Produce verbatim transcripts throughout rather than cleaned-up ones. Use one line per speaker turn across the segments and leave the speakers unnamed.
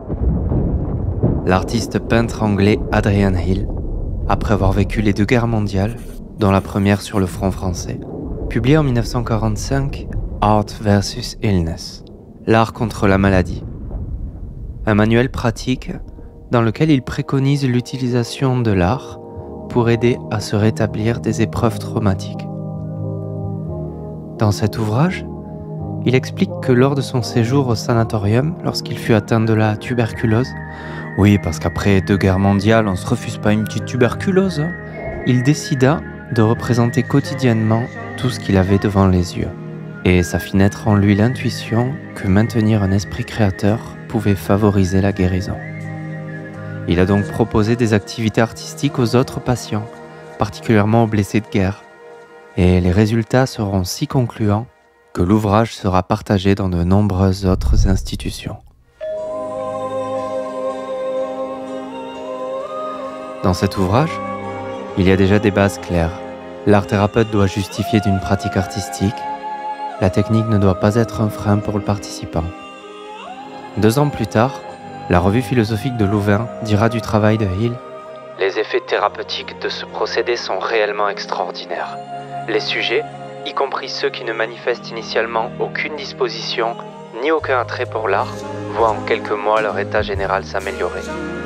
L'artiste peintre anglais Adrian Hill, après avoir vécu les deux guerres mondiales, dont la première sur le front français, publie en mille neuf cent quarante-cinq Art versus Illness, l'art contre la maladie. Un manuel pratique dans lequel il préconise l'utilisation de l'art pour aider à se rétablir des épreuves traumatiques. Dans cet ouvrage, il explique que lors de son séjour au sanatorium, lorsqu'il fut atteint de la tuberculose, oui, parce qu'après deux guerres mondiales, on ne se refuse pas une petite tuberculose, hein, il décida de représenter quotidiennement tout ce qu'il avait devant les yeux. Et ça fit naître en lui l'intuition que maintenir un esprit créateur pouvait favoriser la guérison. Il a donc proposé des activités artistiques aux autres patients, particulièrement aux blessés de guerre. Et les résultats seront si concluants que l'ouvrage sera partagé dans de nombreuses autres institutions. Dans cet ouvrage, il y a déjà des bases claires. L'art thérapeute doit justifier d'une pratique artistique. La technique ne doit pas être un frein pour le participant. Deux ans plus tard, la revue philosophique de Louvain dira du travail de Hill: les effets thérapeutiques de ce procédé sont réellement extraordinaires. Les sujets, y compris ceux qui ne manifestent initialement aucune disposition ni aucun attrait pour l'art, voient en quelques mois leur état général s'améliorer.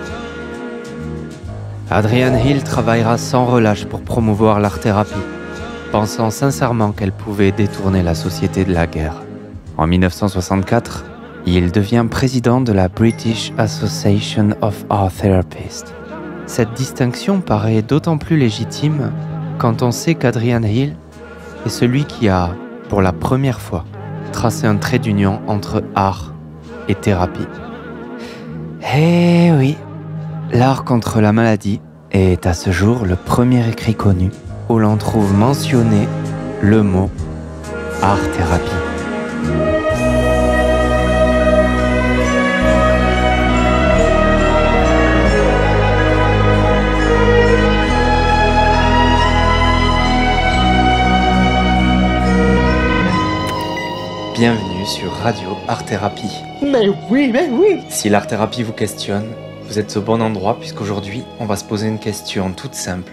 Adrian Hill travaillera sans relâche pour promouvoir l'art-thérapie, pensant sincèrement qu'elle pouvait détourner la société de la guerre. En mille neuf cent soixante-quatre, il devient président de la British Association of Art Therapists. Cette distinction paraît d'autant plus légitime quand on sait qu'Adrian Hill est celui qui a, pour la première fois, tracé un trait d'union entre art et thérapie. Eh oui, l'art contre la maladie est à ce jour le premier écrit connu où l'on trouve mentionné le mot art-thérapie. Bienvenue sur Radio Art Thérapie.
Mais oui, mais oui!
Si l'art thérapie vous questionne, vous êtes au bon endroit puisqu'aujourd'hui, on va se poser une question toute simple.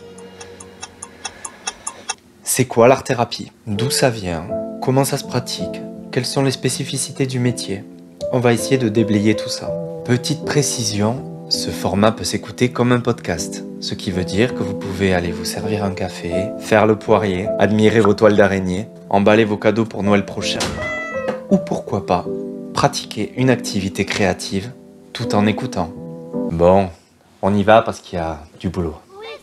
C'est quoi l'art thérapie? D'où ça vient? Comment ça se pratique? Quelles sont les spécificités du métier? On va essayer de déblayer tout ça. Petite précision, ce format peut s'écouter comme un podcast, ce qui veut dire que vous pouvez aller vous servir un café, faire le poirier, admirer vos toiles d'araignée, emballer vos cadeaux pour Noël prochain, ou pourquoi pas, pratiquer une activité créative tout en écoutant. Bon, on y va parce qu'il y a du boulot.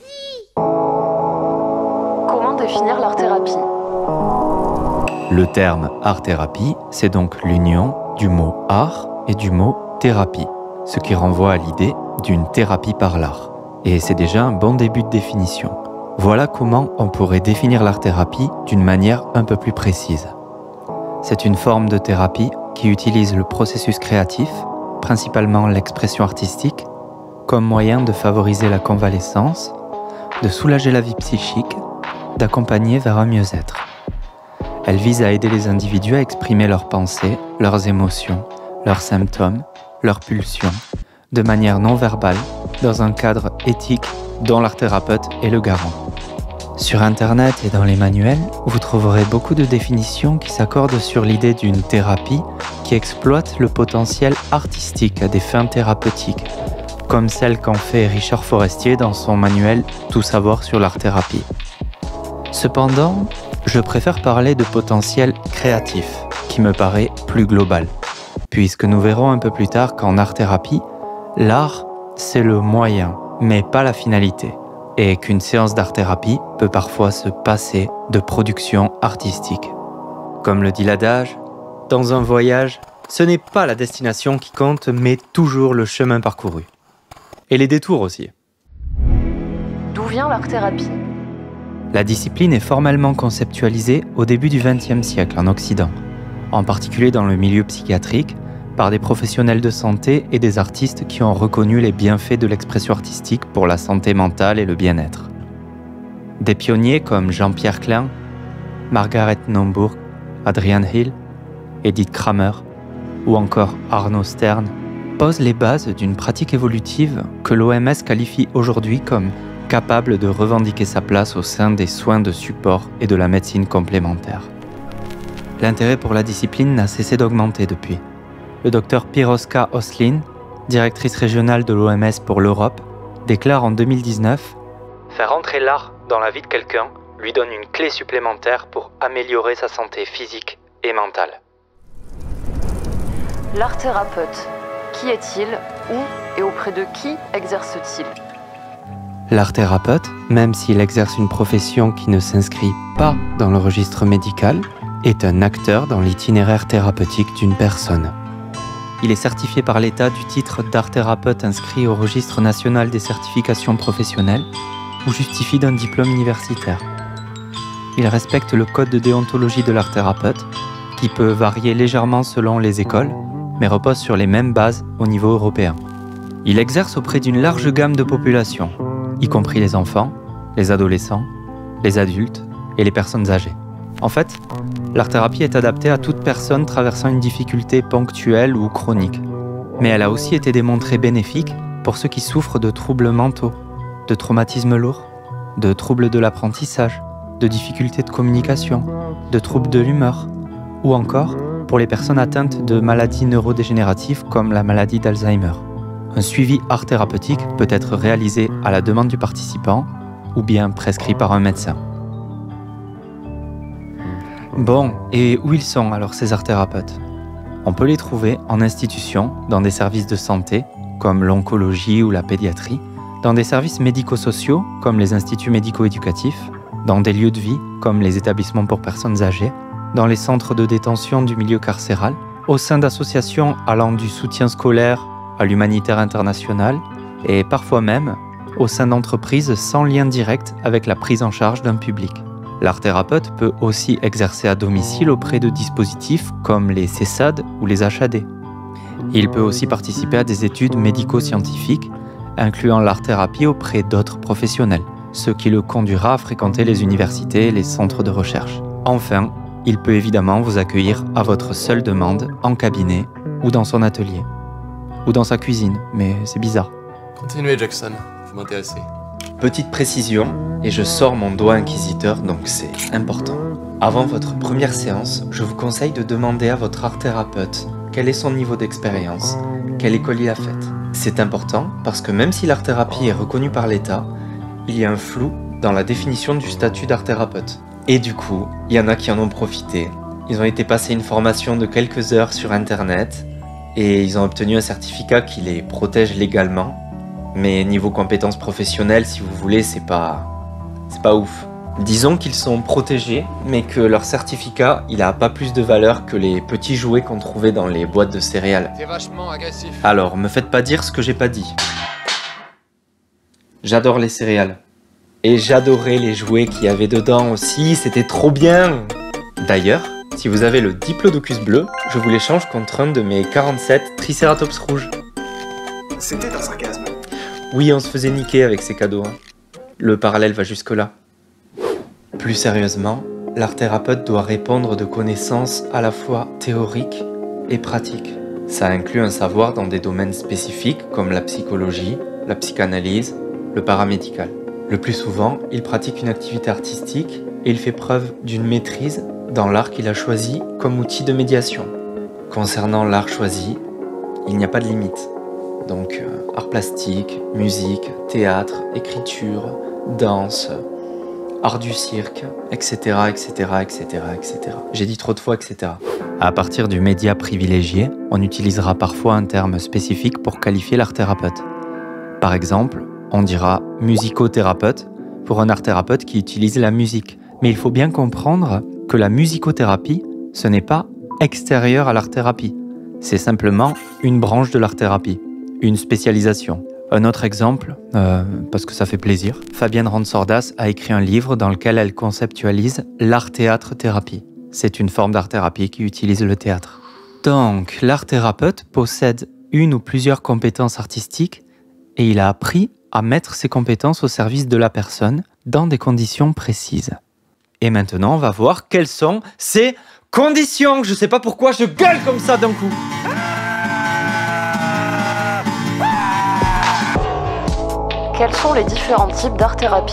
Comment définir l'art-thérapie?
Le terme art-thérapie, c'est donc l'union du mot art et du mot thérapie, ce qui renvoie à l'idée d'une thérapie par l'art. Et c'est déjà un bon début de définition. Voilà comment on pourrait définir l'art-thérapie d'une manière un peu plus précise. C'est une forme de thérapie qui utilise le processus créatif, principalement l'expression artistique, comme moyen de favoriser la convalescence, de soulager la vie psychique, d'accompagner vers un mieux-être. Elle vise à aider les individus à exprimer leurs pensées, leurs émotions, leurs symptômes, leurs pulsions, de manière non verbale, dans un cadre éthique dont l'art thérapeute est le garant. Sur Internet et dans les manuels, vous trouverez beaucoup de définitions qui s'accordent sur l'idée d'une thérapie qui exploite le potentiel artistique à des fins thérapeutiques, comme celle qu'en fait Richard Forestier dans son manuel « Tout savoir sur l'art-thérapie ». Cependant, je préfère parler de potentiel créatif, qui me paraît plus global, puisque nous verrons un peu plus tard qu'en art-thérapie, l'art, c'est le moyen, mais pas la finalité, et qu'une séance d'art-thérapie peut parfois se passer de production artistique. Comme le dit l'adage, dans un voyage, ce n'est pas la destination qui compte, mais toujours le chemin parcouru. Et les détours aussi.
D'où vient l'art-thérapie?
La discipline est formellement conceptualisée au début du vingtième siècle en Occident, en particulier dans le milieu psychiatrique, par des professionnels de santé et des artistes qui ont reconnu les bienfaits de l'expression artistique pour la santé mentale et le bien-être. Des pionniers comme Jean-Pierre Klein, Margaret Naumburg, Adrian Hill, Edith Kramer ou encore Arno Stern pose les bases d'une pratique évolutive que l'O M S qualifie aujourd'hui comme capable de revendiquer sa place au sein des soins de support et de la médecine complémentaire. L'intérêt pour la discipline n'a cessé d'augmenter depuis. Le docteur Piroska Oslin, directrice régionale de l'O M S pour l'Europe, déclare en deux mille dix-neuf « Faire entrer l'art dans la vie de quelqu'un lui donne une clé supplémentaire pour améliorer sa santé physique et mentale. »
L'art thérapeute, qui est-il? Où et auprès de qui exerce-t-il?
L'art thérapeute, même s'il exerce une profession qui ne s'inscrit pas dans le registre médical, est un acteur dans l'itinéraire thérapeutique d'une personne. Il est certifié par l'État du titre d'art thérapeute inscrit au registre national des certifications professionnelles ou justifie d'un diplôme universitaire. Il respecte le code de déontologie de l'art thérapeute, qui peut varier légèrement selon les écoles, mais repose sur les mêmes bases au niveau européen. Il exerce auprès d'une large gamme de populations, y compris les enfants, les adolescents, les adultes et les personnes âgées. En fait, l'art-thérapie est adaptée à toute personne traversant une difficulté ponctuelle ou chronique. Mais elle a aussi été démontrée bénéfique pour ceux qui souffrent de troubles mentaux, de traumatismes lourds, de troubles de l'apprentissage, de difficultés de communication, de troubles de l'humeur, ou encore pour les personnes atteintes de maladies neurodégénératives comme la maladie d'Alzheimer. Un suivi art thérapeutique peut être réalisé à la demande du participant ou bien prescrit par un médecin. Bon, et où ils sont alors ces art thérapeutes? On peut les trouver en institution, dans des services de santé, comme l'oncologie ou la pédiatrie, dans des services médico-sociaux, comme les instituts médico-éducatifs, dans des lieux de vie, comme les établissements pour personnes âgées, dans les centres de détention du milieu carcéral, au sein d'associations allant du soutien scolaire à l'humanitaire international, et parfois même au sein d'entreprises sans lien direct avec la prise en charge d'un public. L'art thérapeute peut aussi exercer à domicile auprès de dispositifs comme les C S A D ou les H A D. Il peut aussi participer à des études médico-scientifiques, incluant l'art-thérapie auprès d'autres professionnels, ce qui le conduira à fréquenter les universités et les centres de recherche. Enfin, il peut évidemment vous accueillir à votre seule demande, en cabinet ou dans son atelier. Ou dans sa cuisine, mais c'est bizarre.
Continuez Jackson, vous m'intéressez.
Petite précision, et je sors mon doigt inquisiteur, donc c'est important. Avant votre première séance, je vous conseille de demander à votre art-thérapeute quel est son niveau d'expérience, quelle école il a faite. C'est important parce que même si l'art-thérapie est reconnue par l'État, il y a un flou dans la définition du statut d'art-thérapeute. Et du coup, il y en a qui en ont profité. Ils ont été passer une formation de quelques heures sur Internet et ils ont obtenu un certificat qui les protège légalement. Mais niveau compétences professionnelles, si vous voulez, c'est pas... c'est pas ouf. Disons qu'ils sont protégés, mais que leur certificat, il a pas plus de valeur que les petits jouets qu'on trouvait dans les boîtes de céréales.
T'es vachement agressif.
Alors, me faites pas dire ce que j'ai pas dit. J'adore les céréales. Et j'adorais les jouets qu'il y avait dedans aussi, c'était trop bien. D'ailleurs, si vous avez le Diplodocus bleu, je vous l'échange contre un de mes quarante-sept Triceratops rouges.
C'était un sarcasme.
Oui, on se faisait niquer avec ces cadeaux. Hein. Le parallèle va jusque-là. Plus sérieusement, l'art-thérapeute doit répondre de connaissances à la fois théoriques et pratiques. Ça inclut un savoir dans des domaines spécifiques comme la psychologie, la psychanalyse, le paramédical. Le plus souvent, il pratique une activité artistique et il fait preuve d'une maîtrise dans l'art qu'il a choisi comme outil de médiation. Concernant l'art choisi, il n'y a pas de limite. Donc, euh, art plastique, musique, théâtre, écriture, danse, art du cirque, et cetera, et cetera, et cetera, et cetera. J'ai dit trop de fois, et cetera. À partir du média privilégié, on utilisera parfois un terme spécifique pour qualifier l'art-thérapeute. Par exemple, on dira musicothérapeute pour un art-thérapeute qui utilise la musique. Mais il faut bien comprendre que la musicothérapie, ce n'est pas extérieur à l'art-thérapie. C'est simplement une branche de l'art-thérapie, une spécialisation. Un autre exemple, euh, parce que ça fait plaisir, Fabienne Randsordas a écrit un livre dans lequel elle conceptualise l'art-théâtre-thérapie. C'est une forme d'art-thérapie qui utilise le théâtre. Donc, l'art-thérapeute possède une ou plusieurs compétences artistiques et il a appris à mettre ses compétences au service de la personne dans des conditions précises. Et maintenant, on va voir quelles sont ces conditions. Je sais pas pourquoi je gueule comme ça d'un coup.
Quels sont les différents types d'art-thérapie?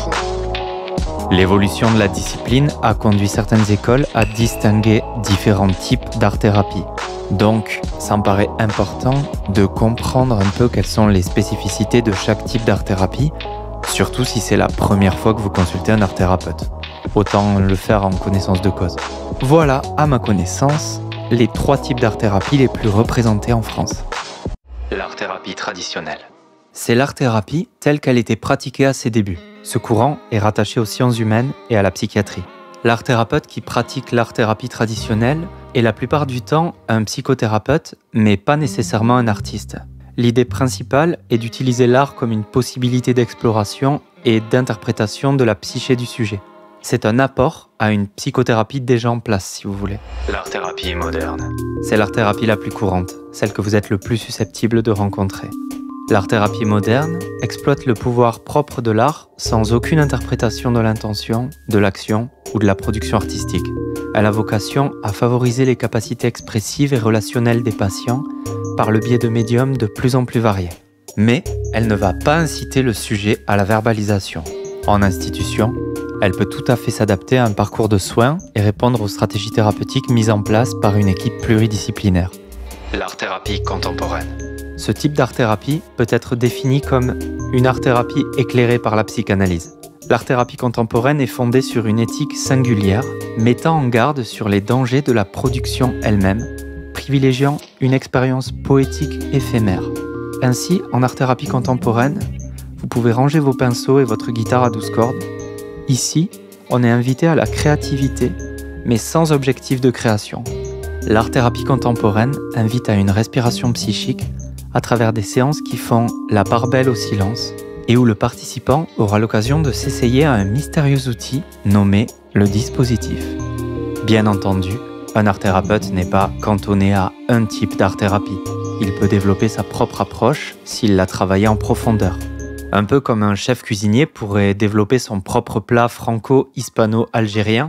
L'évolution de la discipline a conduit certaines écoles à distinguer différents types d'art-thérapie. Donc, ça me paraît important de comprendre un peu quelles sont les spécificités de chaque type d'art-thérapie, surtout si c'est la première fois que vous consultez un art-thérapeute. Autant le faire en connaissance de cause. Voilà, à ma connaissance, les trois types d'art-thérapie les plus représentés en France. L'art-thérapie traditionnelle. C'est l'art-thérapie telle qu'elle était pratiquée à ses débuts. Ce courant est rattaché aux sciences humaines et à la psychiatrie. L'art-thérapeute qui pratique l'art-thérapie traditionnelle est la plupart du temps un psychothérapeute, mais pas nécessairement un artiste. L'idée principale est d'utiliser l'art comme une possibilité d'exploration et d'interprétation de la psyché du sujet. C'est un apport à une psychothérapie déjà en place, si vous voulez. L'art-thérapie moderne. C'est l'art-thérapie la plus courante, celle que vous êtes le plus susceptible de rencontrer. L'art-thérapie moderne exploite le pouvoir propre de l'art sans aucune interprétation de l'intention, de l'action ou de la production artistique. Elle a vocation à favoriser les capacités expressives et relationnelles des patients par le biais de médiums de plus en plus variés. Mais elle ne va pas inciter le sujet à la verbalisation. En institution, elle peut tout à fait s'adapter à un parcours de soins et répondre aux stratégies thérapeutiques mises en place par une équipe pluridisciplinaire. L'art-thérapie contemporaine. Ce type d'art-thérapie peut être défini comme une art-thérapie éclairée par la psychanalyse. L'art-thérapie contemporaine est fondée sur une éthique singulière, mettant en garde sur les dangers de la production elle-même, privilégiant une expérience poétique éphémère. Ainsi, en art-thérapie contemporaine, vous pouvez ranger vos pinceaux et votre guitare à douze cordes. Ici, on est invité à la créativité, mais sans objectif de création. L'art-thérapie contemporaine invite à une respiration psychique à travers des séances qui font la part belle au silence et où le participant aura l'occasion de s'essayer à un mystérieux outil nommé le dispositif. Bien entendu, un art-thérapeute n'est pas cantonné à un type d'art-thérapie. Il peut développer sa propre approche s'il l'a travaillé en profondeur. Un peu comme un chef cuisinier pourrait développer son propre plat franco-hispano-algérien,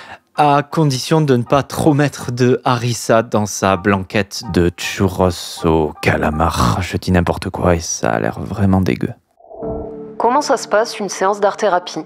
à condition de ne pas trop mettre de harissa dans sa blanquette de churros au calamar. Je dis n'importe quoi et ça a l'air vraiment dégueu.
Comment ça se passe une séance d'art-thérapie?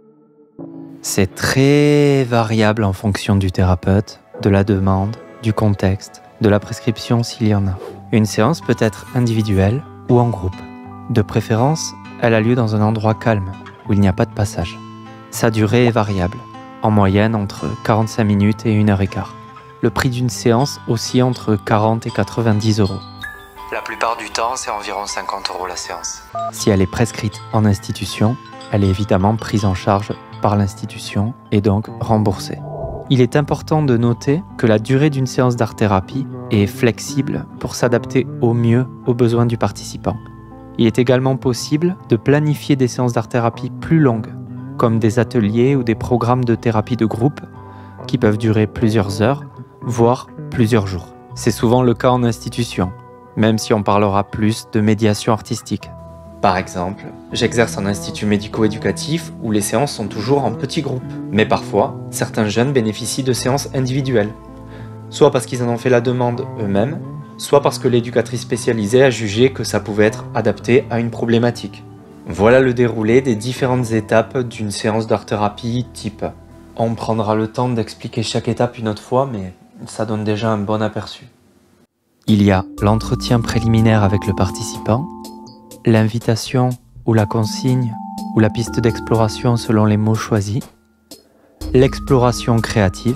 C'est très variable en fonction du thérapeute, de la demande, du contexte, de la prescription s'il y en a. Une séance peut être individuelle ou en groupe. De préférence, elle a lieu dans un endroit calme, où il n'y a pas de passage. Sa durée est variable. En moyenne entre quarante-cinq minutes et une heure quinze. Le prix d'une séance oscille entre quarante et quatre-vingt-dix euros. La plupart du temps, c'est environ cinquante euros la séance. Si elle est prescrite en institution, elle est évidemment prise en charge par l'institution et donc remboursée. Il est important de noter que la durée d'une séance d'art-thérapie est flexible pour s'adapter au mieux aux besoins du participant. Il est également possible de planifier des séances d'art-thérapie plus longues, comme des ateliers ou des programmes de thérapie de groupe qui peuvent durer plusieurs heures, voire plusieurs jours. C'est souvent le cas en institution, même si on parlera plus de médiation artistique. Par exemple, j'exerce en institut médico-éducatif où les séances sont toujours en petits groupes. Mais parfois, certains jeunes bénéficient de séances individuelles, soit parce qu'ils en ont fait la demande eux-mêmes, soit parce que l'éducatrice spécialisée a jugé que ça pouvait être adapté à une problématique. Voilà le déroulé des différentes étapes d'une séance d'art-thérapie type. On prendra le temps d'expliquer chaque étape une autre fois, mais ça donne déjà un bon aperçu. Il y a l'entretien préliminaire avec le participant, l'invitation ou la consigne ou la piste d'exploration selon les mots choisis, l'exploration créative,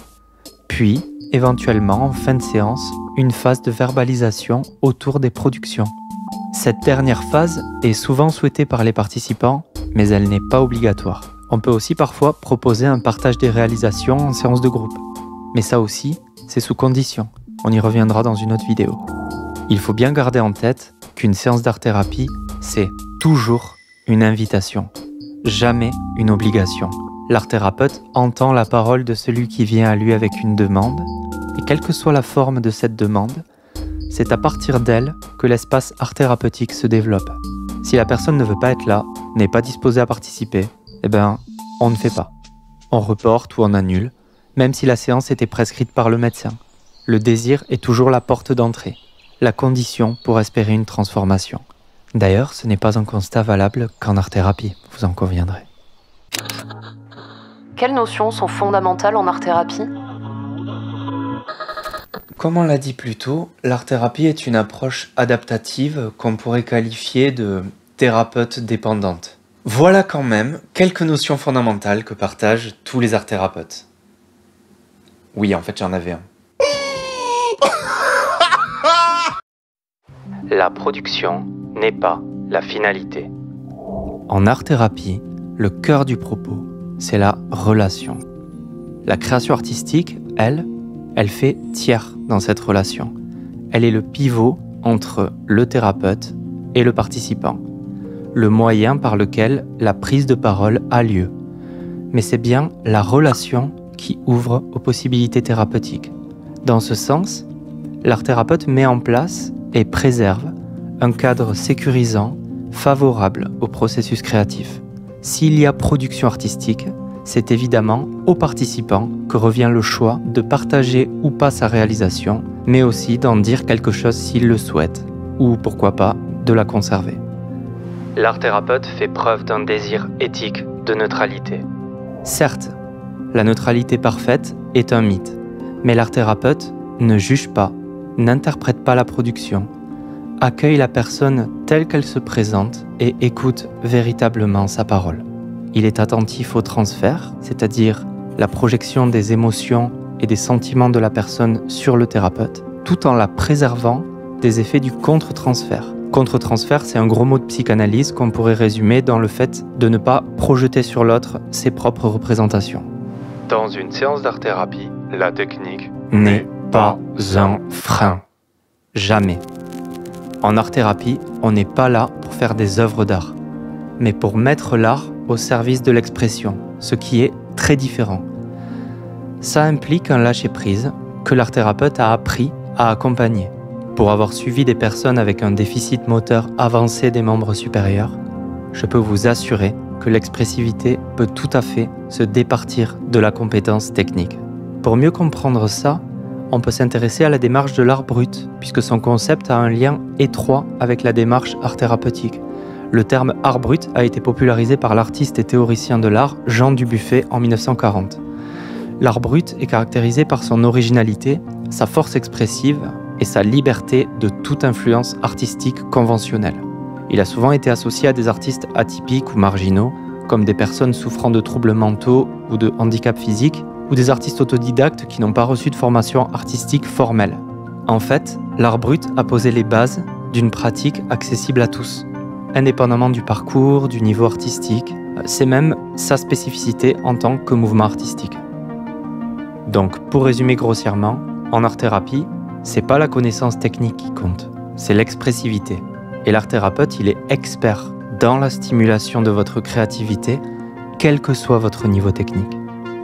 puis, éventuellement, en fin de séance, une phase de verbalisation autour des productions. Cette dernière phase est souvent souhaitée par les participants, mais elle n'est pas obligatoire. On peut aussi parfois proposer un partage des réalisations en séance de groupe. Mais ça aussi, c'est sous condition. On y reviendra dans une autre vidéo. Il faut bien garder en tête qu'une séance d'art-thérapie, c'est toujours une invitation, jamais une obligation. L'art-thérapeute entend la parole de celui qui vient à lui avec une demande, et quelle que soit la forme de cette demande, c'est à partir d'elle que l'espace art-thérapeutique se développe. Si la personne ne veut pas être là, n'est pas disposée à participer, eh ben, on ne fait pas. On reporte ou on annule, même si la séance était prescrite par le médecin. Le désir est toujours la porte d'entrée, la condition pour espérer une transformation. D'ailleurs, ce n'est pas un constat valable qu'en art-thérapie, vous en conviendrez.
Quelles notions sont fondamentales en art-thérapie?
Comme on l'a dit plus tôt, l'art-thérapie est une approche adaptative qu'on pourrait qualifier de thérapeute dépendante. Voilà quand même quelques notions fondamentales que partagent tous les art-thérapeutes. Oui, en fait, j'en avais un. La production n'est pas la finalité. En art-thérapie, le cœur du propos, c'est la relation. La création artistique, elle, elle fait tiers dans cette relation. Elle est le pivot entre le thérapeute et le participant, le moyen par lequel la prise de parole a lieu. Mais c'est bien la relation qui ouvre aux possibilités thérapeutiques. Dans ce sens, l'art-thérapeute met en place et préserve un cadre sécurisant, favorable au processus créatif. S'il y a production artistique, c'est évidemment aux participants que revient le choix de partager ou pas sa réalisation, mais aussi d'en dire quelque chose s'ils le souhaitent, ou pourquoi pas, de la conserver. L'art-thérapeute fait preuve d'un désir éthique de neutralité. Certes, la neutralité parfaite est un mythe, mais l'art-thérapeute ne juge pas, n'interprète pas la production, accueille la personne telle qu'elle se présente et écoute véritablement sa parole. Il est attentif au transfert, c'est-à-dire la projection des émotions et des sentiments de la personne sur le thérapeute, tout en la préservant des effets du contre-transfert. Contre-transfert, c'est un gros mot de psychanalyse qu'on pourrait résumer dans le fait de ne pas projeter sur l'autre ses propres représentations. Dans une séance d'art-thérapie, la technique n'est pas un frein. Jamais. En art-thérapie, on n'est pas là pour faire des œuvres d'art, mais pour mettre l'art au service de l'expression, ce qui est très différent. Ça implique un lâcher-prise que l'art-thérapeute a appris à accompagner. Pour avoir suivi des personnes avec un déficit moteur avancé des membres supérieurs, je peux vous assurer que l'expressivité peut tout à fait se départir de la compétence technique. Pour mieux comprendre ça, on peut s'intéresser à la démarche de l'art brut, puisque son concept a un lien étroit avec la démarche art-thérapeutique. Le terme art brut a été popularisé par l'artiste et théoricien de l'art Jean Dubuffet en mille neuf cent quarante. L'art brut est caractérisé par son originalité, sa force expressive et sa liberté de toute influence artistique conventionnelle. Il a souvent été associé à des artistes atypiques ou marginaux, comme des personnes souffrant de troubles mentaux ou de handicaps physiques, ou des artistes autodidactes qui n'ont pas reçu de formation artistique formelle. En fait, l'art brut a posé les bases d'une pratique accessible à tous, indépendamment du parcours, du niveau artistique. C'est même sa spécificité en tant que mouvement artistique. Donc, pour résumer grossièrement, en art-thérapie, c'est pas la connaissance technique qui compte, c'est l'expressivité. Et l'art-thérapeute, il est expert dans la stimulation de votre créativité, quel que soit votre niveau technique.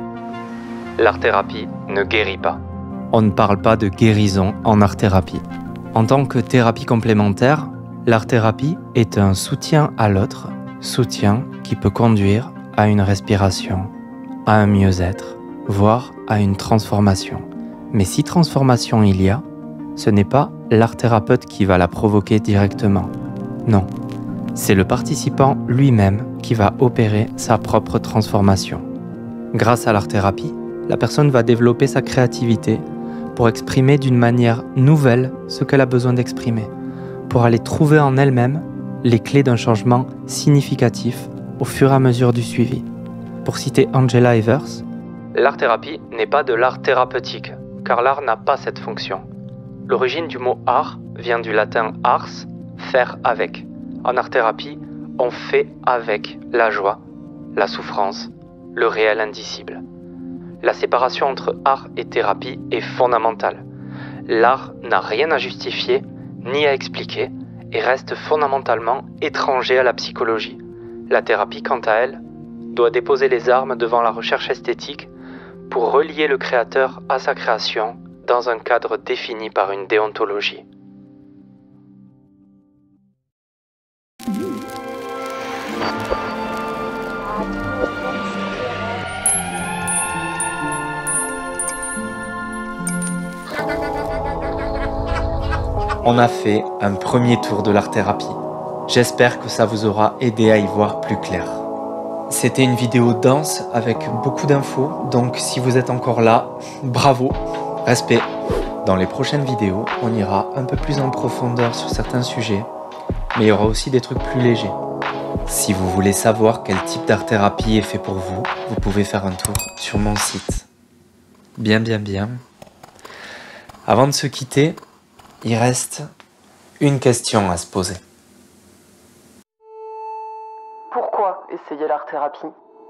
L'art-thérapie ne guérit pas. On ne parle pas de guérison en art-thérapie. En tant que thérapie complémentaire, l'art-thérapie est un soutien à l'autre, soutien qui peut conduire à une respiration, à un mieux-être, voire à une transformation. Mais si transformation il y a, ce n'est pas l'art-thérapeute qui va la provoquer directement. Non, c'est le participant lui-même qui va opérer sa propre transformation. Grâce à l'art-thérapie, la personne va développer sa créativité pour exprimer d'une manière nouvelle ce qu'elle a besoin d'exprimer, pour aller trouver en elle-même les clés d'un changement significatif au fur et à mesure du suivi. Pour citer Angela Evers, l'art-thérapie n'est pas de l'art thérapeutique, car l'art n'a pas cette fonction. L'origine du mot art vient du latin ars, faire avec. En art-thérapie, on fait avec la joie, la souffrance, le réel indicible. La séparation entre art et thérapie est fondamentale. L'art n'a rien à justifier ni à expliquer et reste fondamentalement étranger à la psychologie. La thérapie, quant à elle, doit déposer les armes devant la recherche esthétique pour relier le créateur à sa création dans un cadre défini par une déontologie. On a fait un premier tour de l'art-thérapie. J'espère que ça vous aura aidé à y voir plus clair. C'était une vidéo dense avec beaucoup d'infos, donc si vous êtes encore là, bravo, respect. Dans les prochaines vidéos, on ira un peu plus en profondeur sur certains sujets, mais il y aura aussi des trucs plus légers. Si vous voulez savoir quel type d'art-thérapie est fait pour vous, vous pouvez faire un tour sur mon site. Bien, bien, bien. Avant de se quitter, il reste une question à se poser.
Pourquoi essayer l'art-thérapie?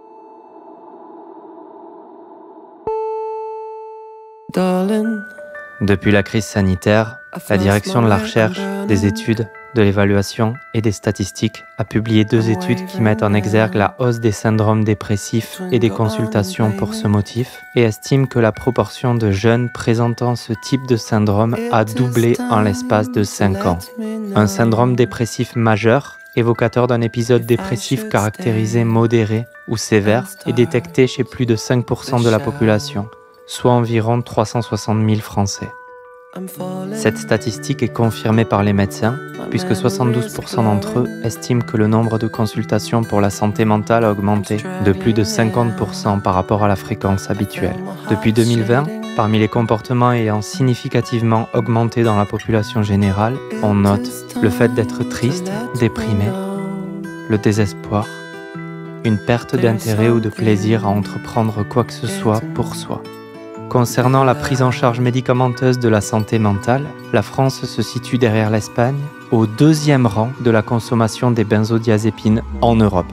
Depuis la crise sanitaire, la direction de la recherche, des études, de l'évaluation et des statistiques a publié deux études qui mettent en exergue la hausse des syndromes dépressifs et des consultations pour ce motif et estiment que la proportion de jeunes présentant ce type de syndrome a doublé en l'espace de cinq ans. Un syndrome dépressif majeur, évocateur d'un épisode dépressif caractérisé modéré ou sévère, est détecté chez plus de cinq pour cent de la population, soit environ trois cent soixante mille Français. Cette statistique est confirmée par les médecins, puisque soixante-douze pour cent d'entre eux estiment que le nombre de consultations pour la santé mentale a augmenté de plus de cinquante pour cent par rapport à la fréquence habituelle. Depuis deux mille vingt, parmi les comportements ayant significativement augmenté dans la population générale, on note le fait d'être triste, déprimé, le désespoir, une perte d'intérêt ou de plaisir à entreprendre quoi que ce soit pour soi. Concernant la prise en charge médicamenteuse de la santé mentale, la France se situe derrière l'Espagne, au deuxième rang de la consommation des benzodiazépines en Europe.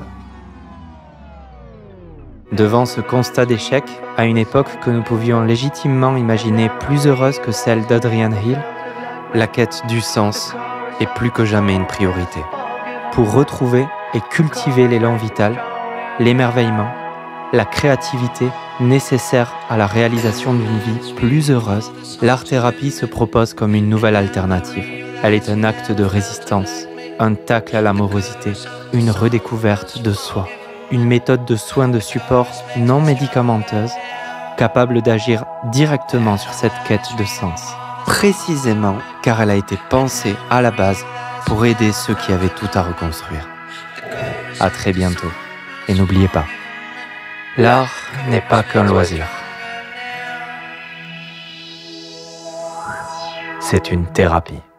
Devant ce constat d'échec, à une époque que nous pouvions légitimement imaginer plus heureuse que celle d'Adrian Hill, la quête du sens est plus que jamais une priorité. Pour retrouver et cultiver l'élan vital, l'émerveillement, la créativité nécessaire à la réalisation d'une vie plus heureuse, l'art-thérapie se propose comme une nouvelle alternative. Elle est un acte de résistance, un tacle à la morosité, une redécouverte de soi, une méthode de soins de support non médicamenteuse, capable d'agir directement sur cette quête de sens. Précisément car elle a été pensée à la base pour aider ceux qui avaient tout à reconstruire. À très bientôt. Et n'oubliez pas, l'art n'est pas qu'un loisir. C'est une thérapie.